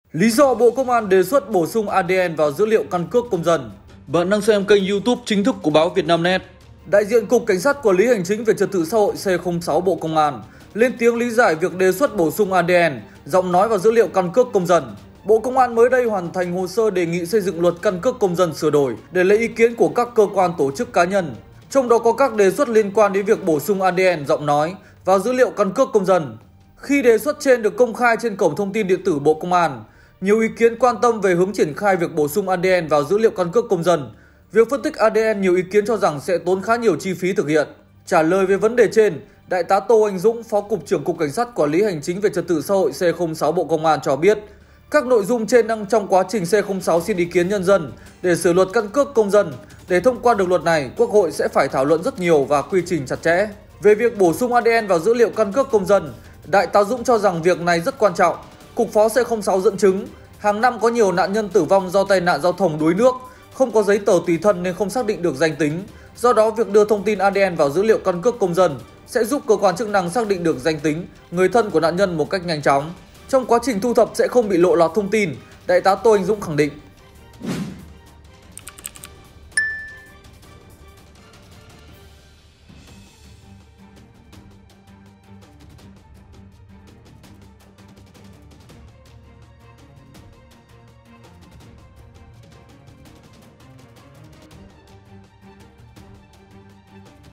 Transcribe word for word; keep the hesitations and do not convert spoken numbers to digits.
Lý do Bộ Công an đề xuất bổ sung a đê en vào dữ liệu căn cước công dân. Bạn đang xem kênh YouTube chính thức của báo Vietnamnet. Đại diện Cục Cảnh sát Quản lý Hành chính về Trật tự xã hội C không sáu Bộ Công an lên tiếng lý giải việc đề xuất bổ sung a đê en, giọng nói vào dữ liệu căn cước công dân. Bộ Công an mới đây hoàn thành hồ sơ đề nghị xây dựng luật căn cước công dân sửa đổi để lấy ý kiến của các cơ quan tổ chức cá nhân. Trong đó có các đề xuất liên quan đến việc bổ sung a đê en giọng nói vào dữ liệu căn cước công dân. Khi đề xuất trên được công khai trên cổng thông tin điện tử Bộ Công an, nhiều ý kiến quan tâm về hướng triển khai việc bổ sung a đê en vào dữ liệu căn cước công dân. Việc phân tích a đê en, nhiều ý kiến cho rằng sẽ tốn khá nhiều chi phí thực hiện. Trả lời về vấn đề trên, Đại tá Tô Anh Dũng, Phó Cục trưởng Cục Cảnh sát Quản lý Hành chính về Trật tự xã hội C không sáu Bộ Công an cho biết, các nội dung trên đang trong quá trình C không sáu xin ý kiến nhân dân để sửa luật căn cước công dân. Để thông qua được luật này, Quốc hội sẽ phải thảo luận rất nhiều và quy trình chặt chẽ. Về việc bổ sung a đê en vào dữ liệu căn cước công dân, Đại tá Dũng cho rằng việc này rất quan trọng. Cục Phó C không sáu dẫn chứng, hàng năm có nhiều nạn nhân tử vong do tai nạn giao thông đuối nước, không có giấy tờ tùy thân nên không xác định được danh tính. Do đó, việc đưa thông tin a đê en vào dữ liệu căn cước công dân sẽ giúp cơ quan chức năng xác định được danh tính, người thân của nạn nhân một cách nhanh chóng. Trong quá trình thu thập sẽ không bị lộ lọt thông tin, Đại tá Tô Anh Dũng khẳng định.